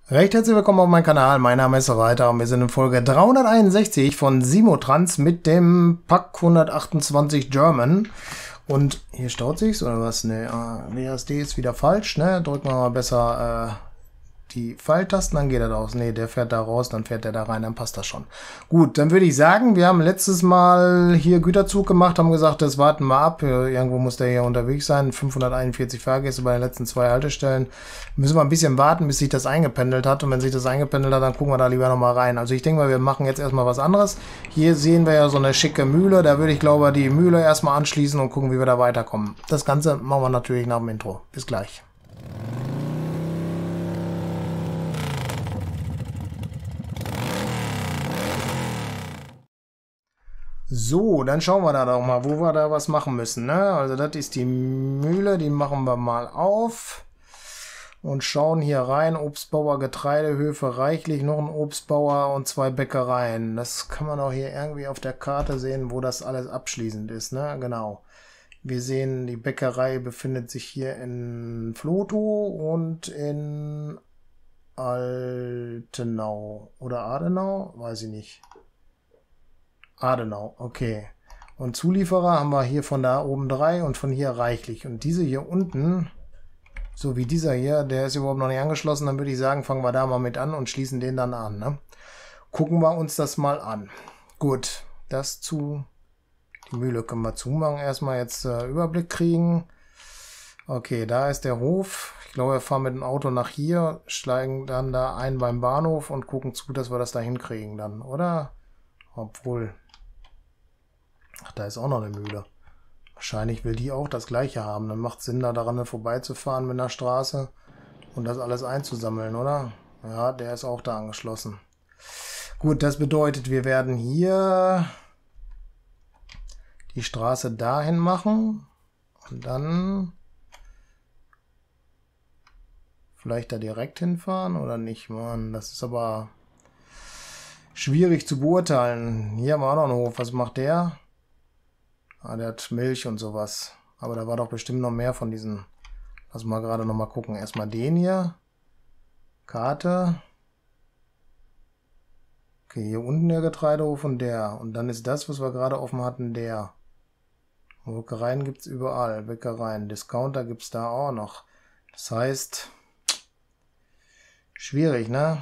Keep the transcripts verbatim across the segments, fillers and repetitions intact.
Recht herzlich willkommen auf meinem Kanal, mein Name ist Reiter und wir sind in Folge dreihunderteinundsechzig von Simotrans mit dem Pack hundertachtundzwanzig German. Und hier staut sich's oder was? Ne, W A S D ist wieder falsch, ne? Drücken wir mal besser äh, die Pfeiltasten, dann geht er raus. Ne, der fährt da raus, dann fährt er da rein, dann passt das schon. Gut, dann würde ich sagen, wir haben letztes Mal hier Güterzug gemacht, haben gesagt, das warten wir ab. Irgendwo muss der hier unterwegs sein. fünfhunderteinundvierzig Fahrgäste bei den letzten zwei Haltestellen. Müssen wir ein bisschen warten, bis sich das eingependelt hat. Und wenn sich das eingependelt hat, dann gucken wir da lieber nochmal rein. Also ich denke mal, wir machen jetzt erstmal was anderes. Hier sehen wir ja so eine schicke Mühle. Da würde ich, glaube ich, die Mühle erstmal anschließen und gucken, wie wir da weiterkommen. Das Ganze machen wir natürlich nach dem Intro. Bis gleich. So, dann schauen wir da doch mal, wo wir da was machen müssen, ne? Also das ist die Mühle, die machen wir mal auf und schauen hier rein. Obstbauer, Getreidehöfe, reichlich, noch ein Obstbauer und zwei Bäckereien. Das kann man auch hier irgendwie auf der Karte sehen, wo das alles abschließend ist, ne? Genau. Wir sehen, die Bäckerei befindet sich hier in Vlotho und in Altenau oder Adenau, weiß ich nicht. Adenau, okay. Und Zulieferer haben wir hier von da oben drei und von hier reichlich. Und diese hier unten, so wie dieser hier, der ist überhaupt noch nicht angeschlossen, dann würde ich sagen, fangen wir da mal mit an und schließen den dann an. Ne? Gucken wir uns das mal an. Gut, das zu. Die Mühle können wir zumachen. Erstmal jetzt äh, Überblick kriegen. Okay, da ist der Hof. Ich glaube, wir fahren mit dem Auto nach hier, steigen dann da ein beim Bahnhof und gucken zu, dass wir das da hinkriegen dann, oder? Obwohl... Ach, da ist auch noch eine Mühle. Wahrscheinlich will die auch das gleiche haben. Dann macht es Sinn, da daran vorbeizufahren mit einer Straße und das alles einzusammeln, oder? Ja, der ist auch da angeschlossen. Gut, das bedeutet, wir werden hier die Straße dahin machen und dann vielleicht da direkt hinfahren oder nicht, Mann. Das ist aber schwierig zu beurteilen. Hier haben wir auch noch einen Hof. Was macht der? Ah, der hat Milch und sowas. Aber da war doch bestimmt noch mehr von diesen. Lass mal gerade noch mal gucken. Erstmal den hier. Karte. Okay, hier unten der Getreidehof und der. Und dann ist das, was wir gerade offen hatten, der. Bäckereien gibt es überall. Bäckereien. Discounter gibt es da auch noch. Das heißt, schwierig, ne?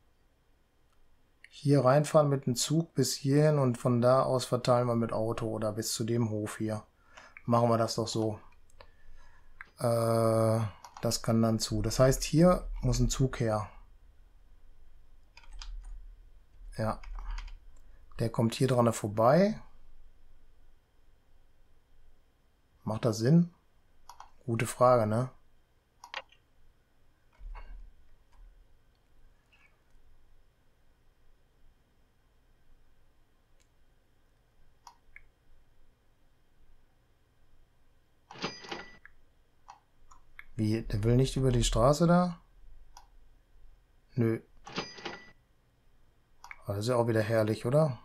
Hier reinfahren mit dem Zug bis hierhin und von da aus verteilen wir mit Auto oder bis zu dem Hof hier. Machen wir das doch so. Äh, das kann dann zu. Das heißt, hier muss ein Zug her. Ja. Der kommt hier dran vorbei. Macht das Sinn? Gute Frage, ne? Wie? Der will nicht über die Straße da? Nö. Das ist ja auch wieder herrlich, oder?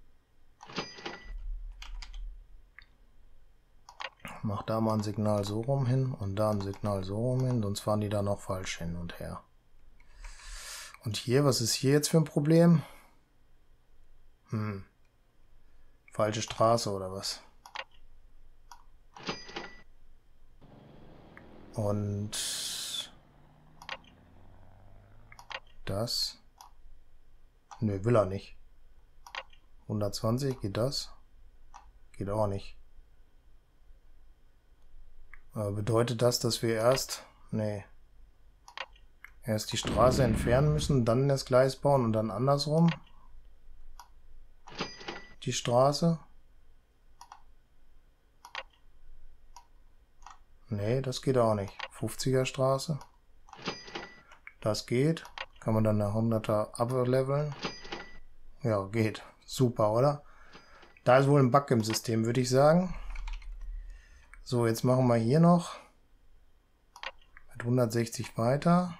Mach da mal ein Signal so rum hin und da ein Signal so rum hin, sonst fahren die da noch falsch hin und her. Und hier, was ist hier jetzt für ein Problem? Hm. Falsche Straße oder was? Und das? Nö, will er nicht. hundertzwanzig, geht das? Geht auch nicht. Aber bedeutet das, dass wir erst... Nee. Erst die Straße entfernen müssen, dann das Gleis bauen und dann andersrum? Die Straße? Nee, das geht auch nicht. fünfziger Straße. Das geht. Kann man dann eine hunderter ableveln. Ja, geht. Super, oder? Da ist wohl ein Bug im System, würde ich sagen. So, jetzt machen wir hier noch mit hundertsechzig weiter.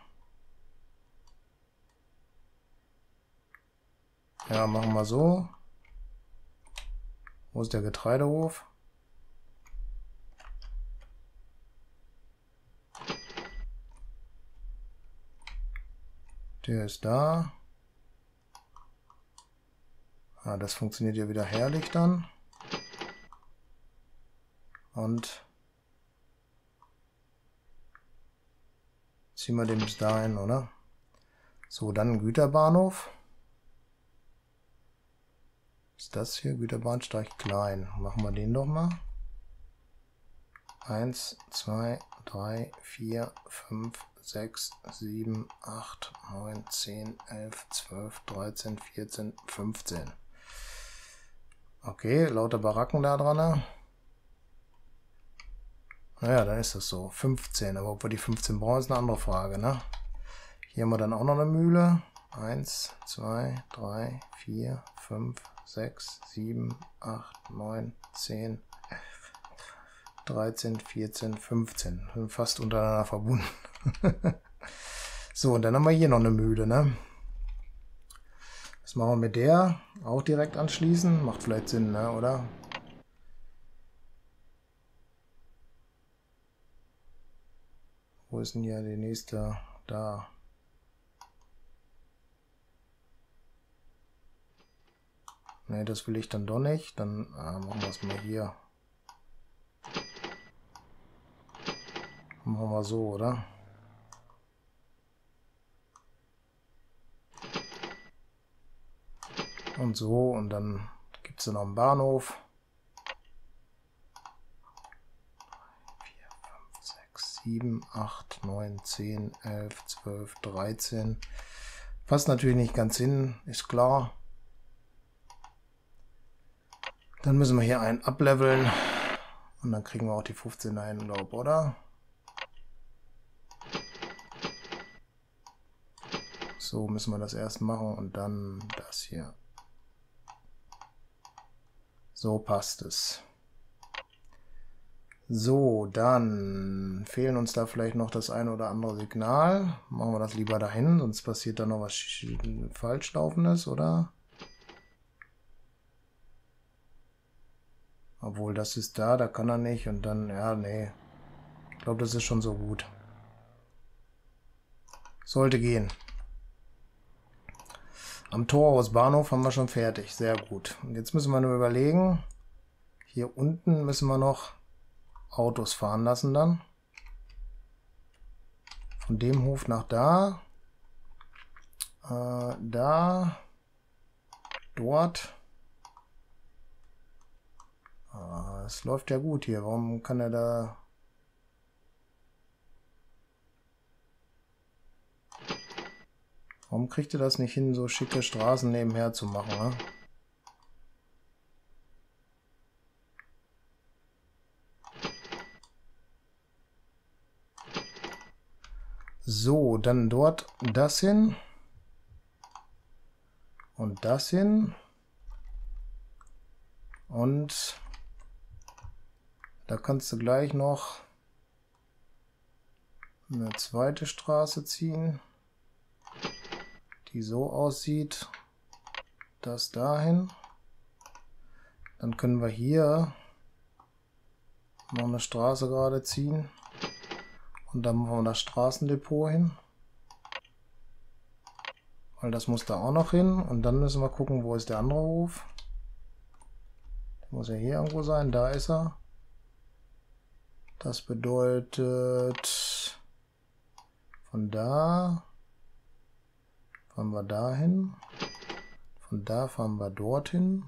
Ja, machen wir so. Wo ist der Getreidehof? Der ist da. Ah, das funktioniert ja wieder herrlich dann. Und ziehen wir den bis dahin, oder? So, dann Güterbahnhof. Ist das hier? Güterbahnsteig klein. Machen wir den doch mal. eins, zwei, drei, vier, fünf, sechs, sieben, acht, neun, zehn, elf, zwölf, dreizehn, vierzehn, fünfzehn. Okay, lauter Baracken da dran. Naja, dann ist das so. fünfzehn. Aber ob wir die fünfzehn brauchen, ist eine andere Frage, ne? Hier haben wir dann auch noch eine Mühle. eins, zwei, drei, vier, fünf, sechs, sieben, acht, neun, zehn, elf, dreizehn, vierzehn, fünfzehn. Sind fast untereinander verbunden. So, und dann haben wir hier noch eine Mühle, ne? Was machen wir mit der? Auch direkt anschließen? Macht vielleicht Sinn, ne? Oder? Wo ist denn hier die nächste? Da. Ne, das will ich dann doch nicht. Dann ah, machen wir es mal hier. Machen wir so, oder? Und so. Und dann gibt es noch einen Bahnhof. vier, fünf, sechs, sieben, acht, neun, zehn, elf, zwölf, dreizehn. Passt natürlich nicht ganz hin, ist klar. Dann müssen wir hier einen ableveln. Und dann kriegen wir auch die fünfzehn ein, glaube ich, oder? So müssen wir das erst machen und dann das hier. So passt es. So, dann fehlen uns da vielleicht noch das eine oder andere Signal. Machen wir das lieber dahin, sonst passiert da noch was falsch laufendes, oder? Obwohl, das ist da, da kann er nicht und dann, ja, nee. Ich glaube, das ist schon so gut. Sollte gehen. Am Torhaus Bahnhof haben wir schon fertig. Sehr gut. Und jetzt müssen wir nur überlegen. Hier unten müssen wir noch Autos fahren lassen dann. Von dem Hof nach da. Äh, da. Dort. Ah, es läuft ja gut hier. Warum kann er da... Warum kriegt ihr das nicht hin, so schicke Straßen nebenher zu machen, ne? So, dann dort das hin. Und das hin. Und da kannst du gleich noch eine zweite Straße ziehen, die so aussieht, das dahin. Dann können wir hier noch eine Straße gerade ziehen und dann machen wir das Straßendepot hin, weil das muss da auch noch hin. Und dann müssen wir gucken, wo ist der andere Hof. Der muss ja hier irgendwo sein, da ist er. Das bedeutet, von da fahren wir dahin, von da fahren wir dorthin,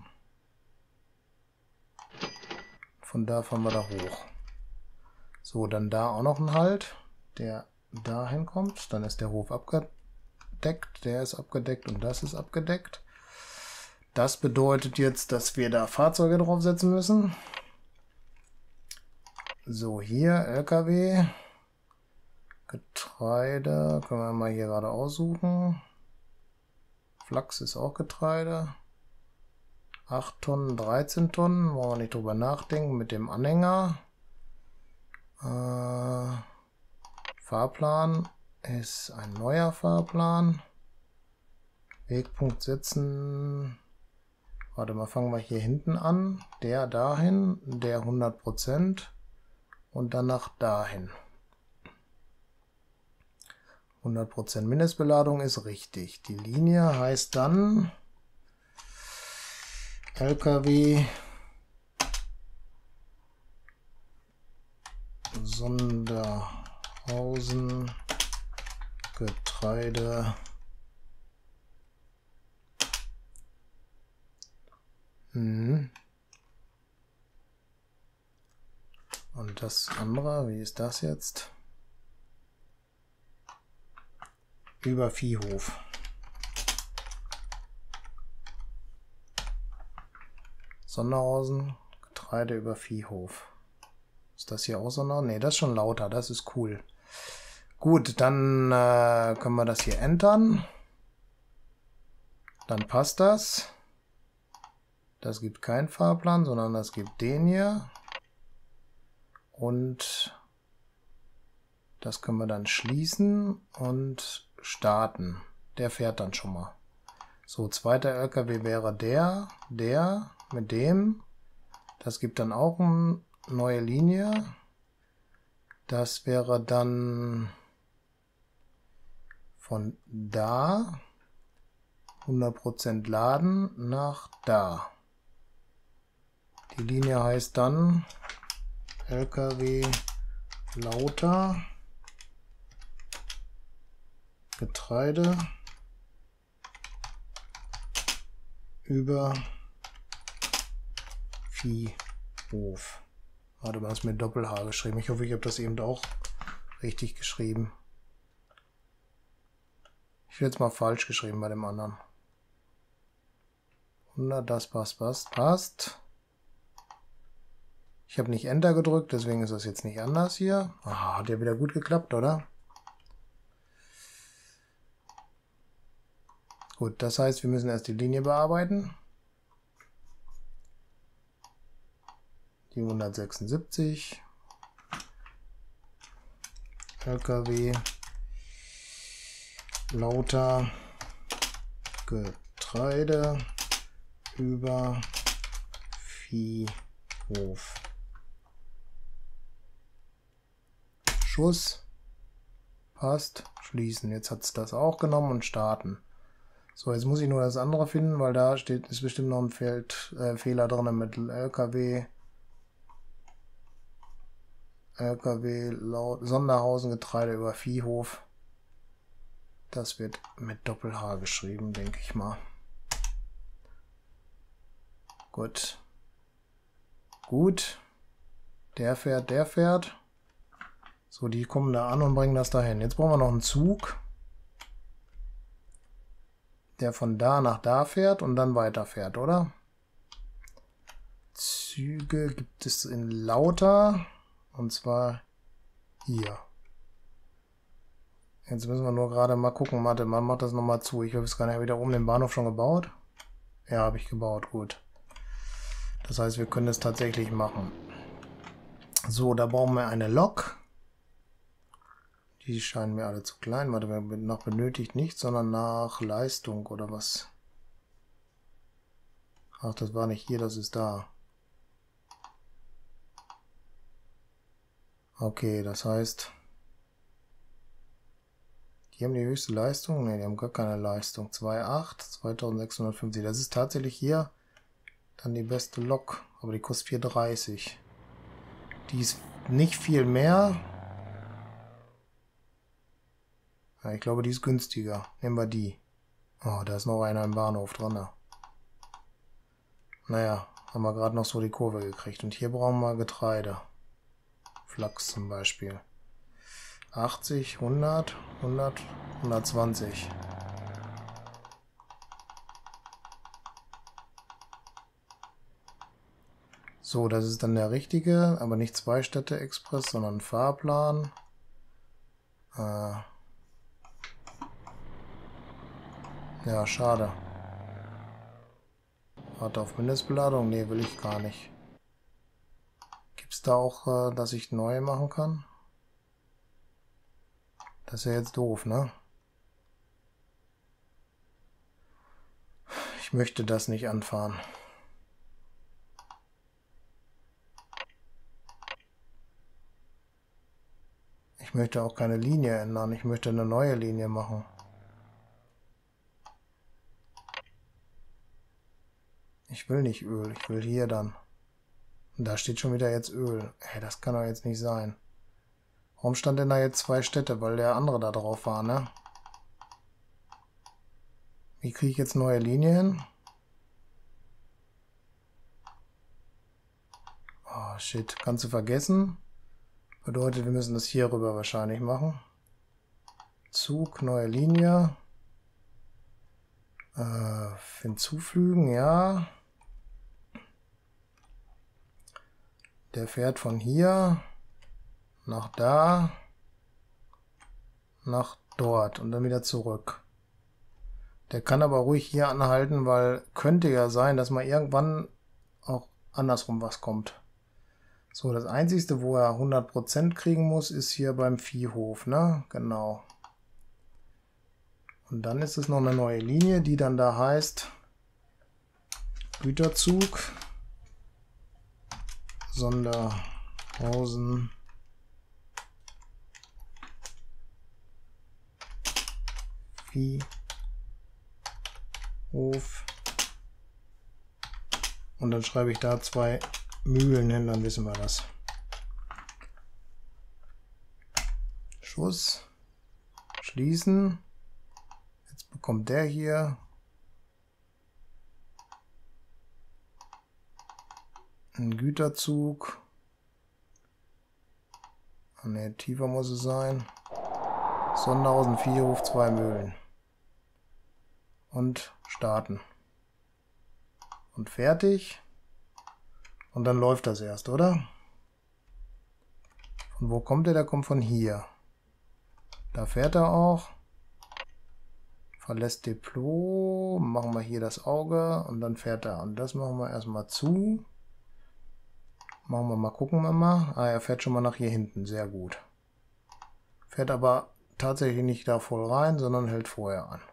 von da fahren wir da hoch. So, dann da auch noch ein Halt, der dahin kommt. Dann ist der Hof abgedeckt, der ist abgedeckt und das ist abgedeckt. Das bedeutet jetzt, dass wir da Fahrzeuge draufsetzen müssen. So, hier L K W, Getreide, können wir mal hier gerade aussuchen. Flachs ist auch Getreide. acht Tonnen, dreizehn Tonnen, wollen wir nicht drüber nachdenken mit dem Anhänger. Äh, Fahrplan ist ein neuer Fahrplan. Wegpunkt setzen. Warte mal, fangen wir hier hinten an. Der dahin, der hundert Prozent und danach dahin. hundert Prozent Mindestbeladung ist richtig. Die Linie heißt dann L K W Sonderhausen Getreide hm. Und das andere, wie ist das jetzt? Über Viehhof. Sonderhausen, Getreide über Viehhof. Ist das hier auch Sonder? Ne, das ist schon lauter, das ist cool. Gut, dann äh, können wir das hier entern. Dann passt das. Das gibt keinen Fahrplan, sondern das gibt den hier. Und das können wir dann schließen und starten. Der fährt dann schon mal. So, zweiter L K W wäre der, der mit dem. Das gibt dann auch eine neue Linie. Das wäre dann von da hundert Prozent laden nach da. Die Linie heißt dann L K W Lauter Getreide über Viehhof. Warte mal, ist mit Doppel-H geschrieben. Ich hoffe, ich habe das eben auch richtig geschrieben. Ich will jetzt mal falsch geschrieben bei dem anderen. hundert, das passt, passt, passt. Ich habe nicht Enter gedrückt, deswegen ist das jetzt nicht anders hier. Ah, hat ja wieder gut geklappt, oder? Gut, das heißt, wir müssen erst die Linie bearbeiten. Die hundertsechsundsiebzig. L K W. Lauter. Getreide. Über Viehhof. Schuss. Passt. Schließen. Jetzt hat es das auch genommen und starten. So, jetzt muss ich nur das andere finden, weil da steht, ist bestimmt noch ein Feld, äh, Fehler drin mit L K W. L K W laut Sonderhausen Getreide über Viehhof. Das wird mit Doppel-H geschrieben, denke ich mal. Gut. Gut. Der fährt, der fährt. So, die kommen da an und bringen das dahin. Jetzt brauchen wir noch einen Zug, der von da nach da fährt und dann weiterfährt, oder? Züge gibt es in Lauter, und zwar hier. Jetzt müssen wir nur gerade mal gucken, warte, man macht das nochmal zu. Ich habe es gar nicht wieder oben den Bahnhof schon gebaut. Ja, habe ich gebaut, gut. Das heißt, wir können es tatsächlich machen. So, da brauchen wir eine Lok. Die scheinen mir alle zu klein. Warte, nach benötigt nicht, sondern nach Leistung oder was? Ach, das war nicht hier, das ist da. Okay, das heißt, die haben die höchste Leistung? Ne, die haben gar keine Leistung. zwei Komma acht, zweitausendsechshundertfünfzig. Das ist tatsächlich hier dann die beste Lok, aber die kostet vier Komma dreißig. Die ist nicht viel mehr. Ja, ich glaube, die ist günstiger. Nehmen wir die. Oh, da ist noch einer im Bahnhof dran. Naja, haben wir gerade noch so die Kurve gekriegt. Und hier brauchen wir Getreide. Flachs zum Beispiel. achtzig, hundert, hundert, hundertzwanzig. So, das ist dann der richtige, aber nicht Zwei-Städte-Express, sondern Fahrplan. Äh ja, schade. Warte auf Mindestbeladung? Ne, will ich gar nicht. Gibt es da auch, äh, dass ich neue machen kann? Das ist ja jetzt doof, ne? Ich möchte das nicht anfahren. Ich möchte auch keine Linie ändern. Ich möchte eine neue Linie machen. Ich will nicht Öl. Ich will hier dann. Und da steht schon wieder jetzt Öl. Ey, das kann doch jetzt nicht sein. Warum stand denn da jetzt zwei Städte? Weil der andere da drauf war, ne? Wie kriege ich jetzt neue Linie hin? Oh, shit. Kannst du vergessen? Bedeutet, wir müssen das hier rüber wahrscheinlich machen. Zug, neue Linie. Äh, hinzufügen, ja. Der fährt von hier nach da, nach dort und dann wieder zurück. Der kann aber ruhig hier anhalten, weil könnte ja sein, dass mal irgendwann auch andersrum was kommt. So, das Einzige, wo er hundert Prozent kriegen muss, ist hier beim Viehhof, ne? Genau. Und dann ist es noch eine neue Linie, die dann da heißt Güterzug Sonderhausen Viehhof. Und dann schreibe ich da zwei Mühlen hin, dann wissen wir das. Schuss. Schließen. Jetzt bekommt der hier einen Güterzug. Ne, tiefer muss es sein. Sonderhausen Viehhof, zwei Mühlen. Und starten. Und fertig. Und dann läuft das erst, oder? Von wo kommt der? Der kommt von hier. Da fährt er auch. Verlässt Depot. Machen wir hier das Auge. Und dann fährt er. Und das machen wir erstmal zu. Machen wir mal, gucken wir mal. Ah, er fährt schon mal nach hier hinten. Sehr gut. Fährt aber tatsächlich nicht da voll rein, sondern hält vorher an.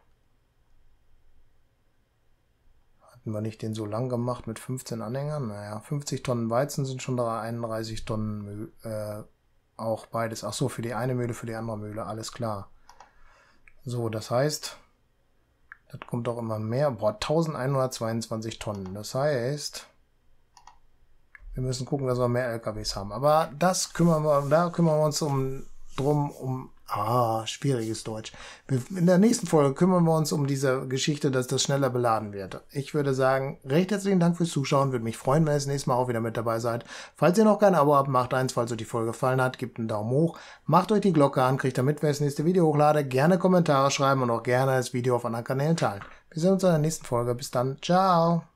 Hatten wir nicht den so lang gemacht mit fünfzehn Anhängern? Naja, fünfzig Tonnen Weizen sind schon da, einunddreißig Tonnen Mühl, äh, auch beides. Ach so, für die eine Mühle, für die andere Mühle, alles klar. So, das heißt, das kommt auch immer mehr. Boah, eintausendeinhundertzweiundzwanzig Tonnen. Das heißt, wir müssen gucken, dass wir mehr L K Ws haben. Aber das kümmern wir, da kümmern wir uns um, drum, um, ah, schwieriges Deutsch. In der nächsten Folge kümmern wir uns um diese Geschichte, dass das schneller beladen wird. Ich würde sagen, recht herzlichen Dank fürs Zuschauen. Würde mich freuen, wenn ihr das nächste Mal auch wieder mit dabei seid. Falls ihr noch kein Abo habt, macht eins. Falls euch die Folge gefallen hat, gebt einen Daumen hoch. Macht euch die Glocke an, kriegt damit, wenn ich das nächste Video hochlade. Gerne Kommentare schreiben und auch gerne das Video auf anderen Kanälen teilen. Wir sehen uns in der nächsten Folge. Bis dann. Ciao.